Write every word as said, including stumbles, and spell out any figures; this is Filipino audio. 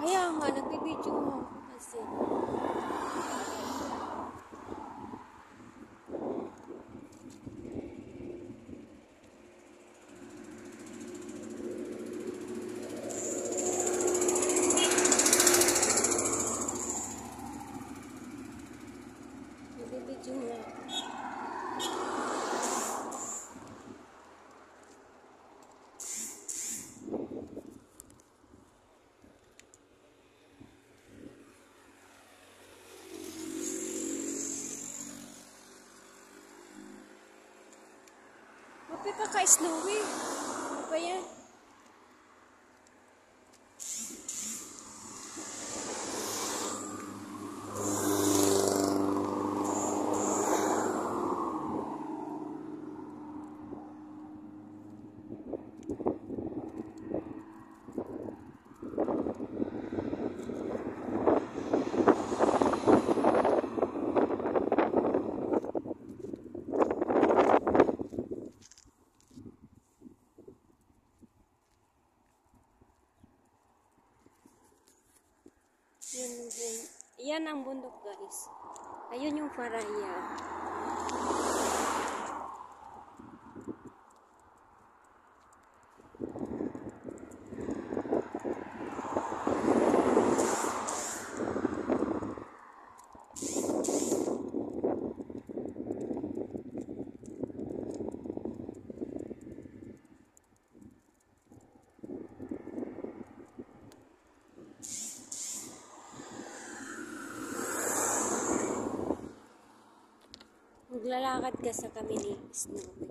Kaya nga, nagbibideo ako kasi. Nagbibideo nga. Mapi ka ka-snowy. Ano ba yan? Yan, yan. Yan ang bundok, guys. Ayun yung Faraya. Maglalakad ka sa kami ni Snow.